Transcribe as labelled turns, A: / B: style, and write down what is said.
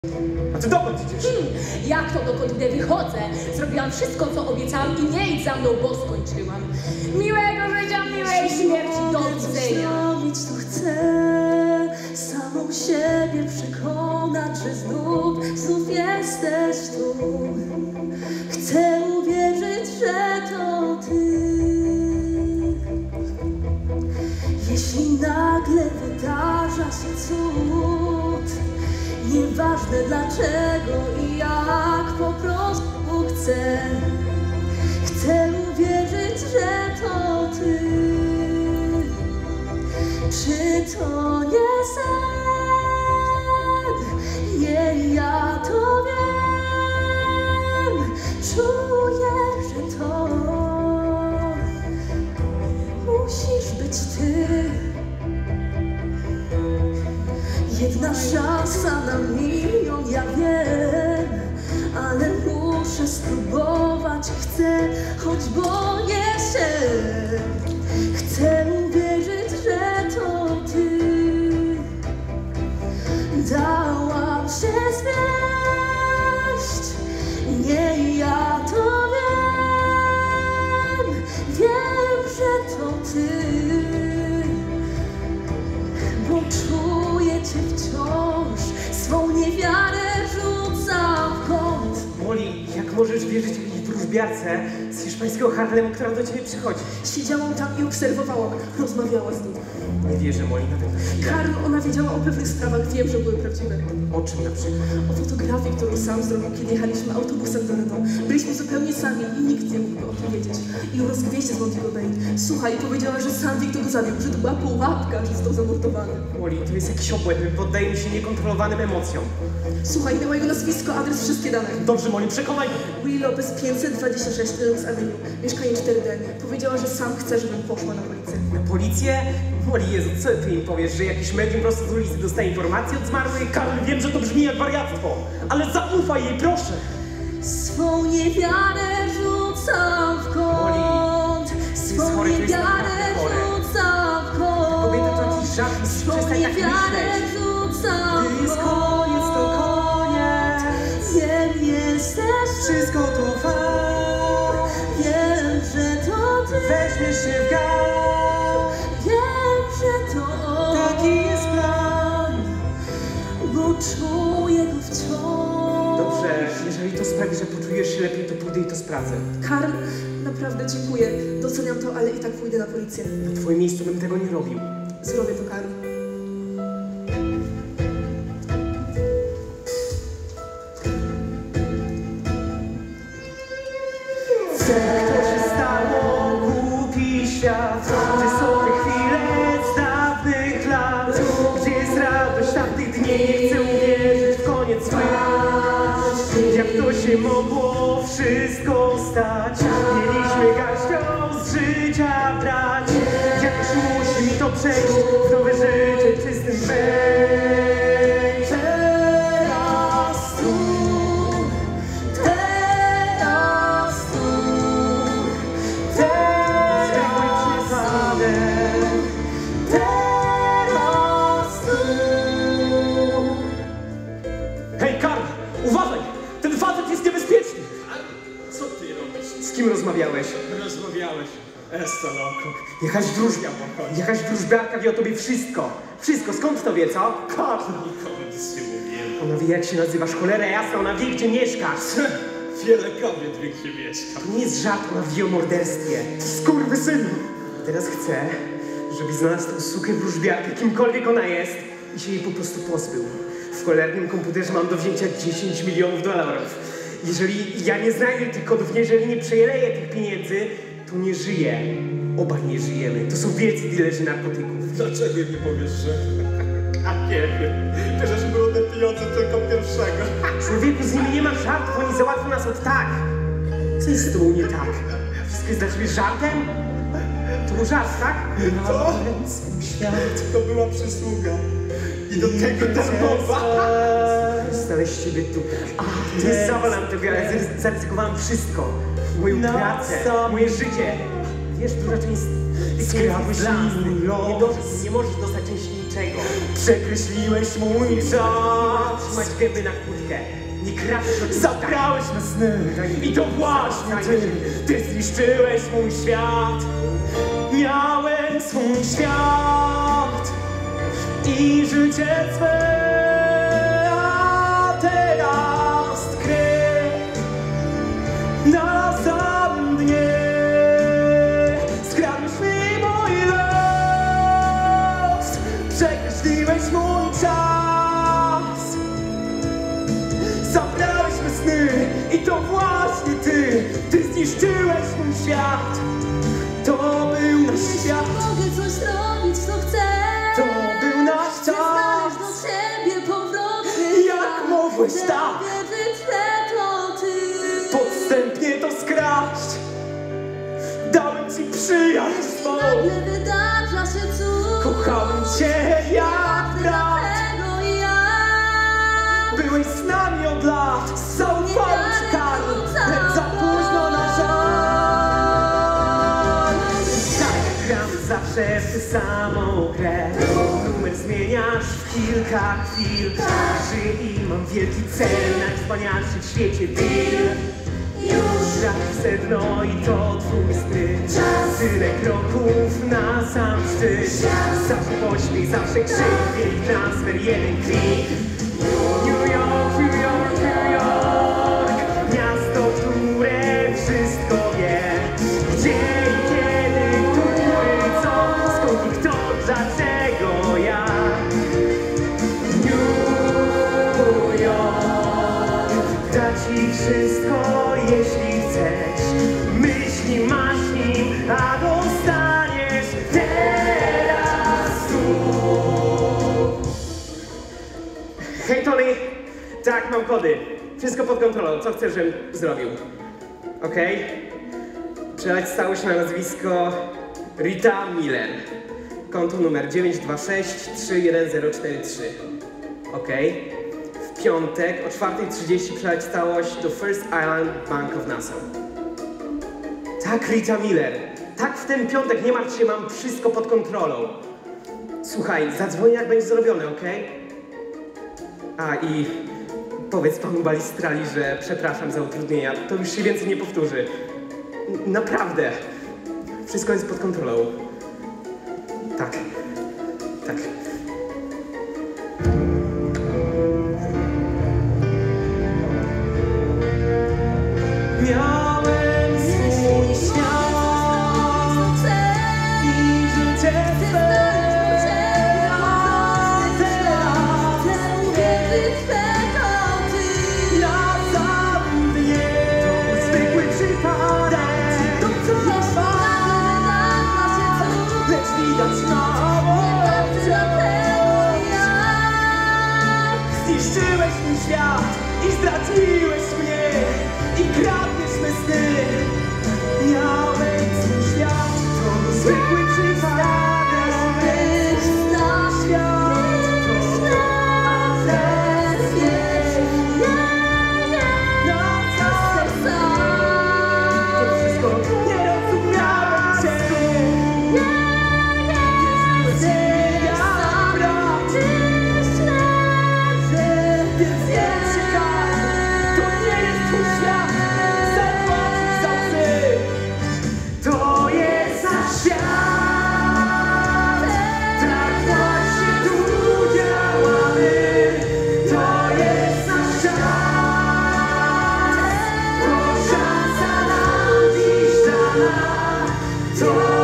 A: A ty dokąd idziesz?
B: Jak to dokąd idę? Wychodzę. Zrobiłam wszystko, co obiecałam i nie idź za mną, bo skończyłam. Miłego życia, miłej śmierci, do widzenia.
C: Zrobić to chcę, samą siebie przekonać, że znów jesteś tu. Chcę uwierzyć, że to ty. Jeśli nagle wydarza się cud, nieważne dlaczego i jak, po prostu chcę uwierzyć, że to ty. Czy to nie sen? Nie, ja to wiem. Czuję, że to musisz być ty. Jedna szansa na milion, ja wiem, ale muszę spróbować, chcę, choć boję się. Chcę uwierzyć, że to ty. Dałam się zwieść, nie, ja to wiem, że to ty. Bo czuję cię wciąż, swą niewiarę rzucam w kąt.
A: Molly, jak możesz wierzyć jakiejś wróżbiarce z hiszpańskiego Harlemu, która do ciebie przychodzi?
C: Siedziałam tam i obserwowałam, rozmawiała z nim.
A: Nie wierzę, Molly, na pewno.
C: Karl, ona wiedziała o pewnych sprawach, wiem, że były prawdziwe.
A: O czym na przykład?
C: O fotografii, którą sam zrobił, kiedy jechaliśmy autobusem do Redon. Byliśmy zupełnie sami i nikt nie mógłby o tym wiedzieć. I o rozgwieździe z Montego Bay. Słuchaj, powiedziała, że sam wie, kto go zabił, że to była pułapka, że został zamordowany.
A: Molly, to jest jakiś obłęd, my poddajemy się niekontrolowanym emocjom.
C: Słuchaj, miała jego nazwisko, adres, wszystkie dane.
A: Dobrze, Molly, przekonaj mnie.
C: Will Lopez 526 Lux Avenue, mieszkanie 4D. Powiedziała, że sam chce, żebym poszła na policję.
A: Na policję? Molly, Jezu, co ty im powiesz, że jakiś medium prosto z ulicy dostaje informacje od zmarłych?
D: Karl, wiem, że to brzmi jak wariactwo, ale zaufaj jej, proszę!
C: Swą niewiarę rzucam w kąt. Swą
A: chory, to jest
C: niewiarę
A: naprawdę chore.
C: rzucam w kąt.
A: Kobieta to jakiś żart, musisz
C: Swą
A: przestań tak
C: niewiarę
A: myśleć.
C: rzucam
A: Gdy
C: w
A: jest
C: kąt.
A: koniec, to koniec.
C: Wiem, jesteś
A: Wszystko to fakt.
C: Wiem, że to ty.
A: Weźmiesz się w garść.
C: Wiem, że to on.
A: Taki jest plan.
C: Bo czuję go wciąż.
A: Dobrze, jeżeli to sprawi, że poczujesz się lepiej, to pójdę i to sprawdzę.
C: Karl, naprawdę dziękuję. Doceniam to, ale i tak pójdę na policję.
A: Na twoim miejscu bym tego nie robił.
C: Zrobię to, Karl.
A: Co się stało? Głupi świat. Gdzie są te chwile z dawnych lat? Gdzie jest radość tamtych dni? Nie chcę uwierzyć w koniec świata. Jak to się mogło wszystko stać? Mieliśmy garścią z życia brać. Jakoś musi mi to przejść, w nowe życie czystym wejść.
C: Teraz tu, teraz tu,
A: Zwykły przypadek.
C: teraz tu.
D: Hej, Karl, uważaj! Ten facet jest niebezpieczny!
E: Co ty robisz?
A: Z kim rozmawiałeś?
E: Rozmawiałeś. Esta loco.
A: Jakaś wróżbiarka wie o tobie wszystko. Wszystko, skąd to wie, co?
E: Karl, nikomu nic nie mówiłem.
A: Ona wie, jak się nazywasz, cholera jasna, ona wie, gdzie mieszkasz.
E: Wiele kobiet wie, gdzie mieszka.
A: To nie jest żart, ona wie o morderstwie. Skurwysynu! Teraz chcę, żebyś znalazł tą sukę wróżbiarkę, kimkolwiek ona jest, i się jej po prostu pozbył. W cholernym komputerze mam do wzięcia 10 milionów dolarów. Jeżeli ja nie znajdę tych kodów, jeżeli nie przeleję tych pieniędzy, to nie żyję. Obaj nie żyjemy. To są wielcy dilerzy narkotyków.
E: Dlaczego nie powiesz, że... A nie wiem. Przecież były te pieniądze tylko pierwszego.
A: Człowieku, z nimi nie ma żartów, oni załatwią nas od tak. Co jest z tobą nie tak? Wszystko jest dla ciebie żartem? To był żart, tak?
E: To? To była przysługa. I do tego darmowa.
A: Znaleźć ciebie tutaj. Nie zawalam tego, ale zaryzykowałem wszystko. Moją pracę, moje życie. Wiesz, duża część z tych
D: Skradłeś
A: pieniędzy jest dla nas.
D: milion.
A: Nie możesz dostać części Czego? Przekreśliłeś mój czas. Trzymać gęby na kłódkę. Nie kradziesz od
E: Zabrałeś me sny i to właśnie ty zniszczyłeś mój świat. Miałem swój świat i życie swe, a teraz tkwie na samym dnie. Skradłeś mi mój los, przekreśliłeś mój czas. Zabrałeś me sny i to właśnie ty zniszczyłeś mój świat. To był nasz świat,
C: Mogę coś zrobić, co chcę.
E: to był nasz
C: Chcę znaleźć
E: czas.
C: do siebie powrotny.
E: Jak mogłeś tak
C: Wytnę to ty.
E: podstępnie to skraść? Dałem ci przyjaźń swą,
C: Nagle wydarza się cud.
E: kochałem cię jak brat.
C: Dlatego ja
E: Byłeś z nami od lat, zaufałem ci Karl, lecz za późno na żal.
A: Tak, gram zawsze w tę samą grę. Numer zmieniasz w kilka chwil. Żyję i mam wielki cel, najwspanialszy w świecie deal. Już traf w sedno i to twój spryt. Tyle kroków na sam szczyt. Zawsze pośpiech, zawsze krzyk, wielki transfer, jeden klik. New York, New York, New York. Miasto, które wszystko wie. Gdzie i kiedy, który, co, skąd i kto, dlaczego ja. New York da ci wszystko, jeśli chcesz. Myśli, masz nim, a dostaniesz teraz tu. Hej Tony! Tak, mam kody. Wszystko pod kontrolą. Co chcesz, żebym zrobił? Okej? Przelać stałość na nazwisko Rita Miller. Konto numer 926-31043. Okej? W piątek o 4:30 przelać całość do First Island Bank of Nassau. Tak, Rita Miller. Tak, w ten piątek, nie martw się, mam wszystko pod kontrolą. Słuchaj, zadzwonię jak będzie zrobione, okej? A i powiedz panu Balistrali, że przepraszam za utrudnienia. To już się więcej nie powtórzy. Naprawdę. Wszystko jest pod kontrolą. Tak. Tak.
E: Miałem swój świat i życie swe, a teraz na samym dnie. Zwykły przypadek, to co lecz widać mało. Zniszczyłeś mój świat i zdradziłeś mnie i kradniesz me sny. Miałem swój świat, to zwykły przypadek. Świat to, a teraz wiesz, na całe to wszystko nie rozumiałem cię. Wierzyłeś mi jak brat. Więc jedź się tak, to nie jest twój świat. Zapłacisz za psy.
A: To jest nasz świat. Tak właśnie tu działamy. To jest nasz czas. To szansa nam dziś dana. To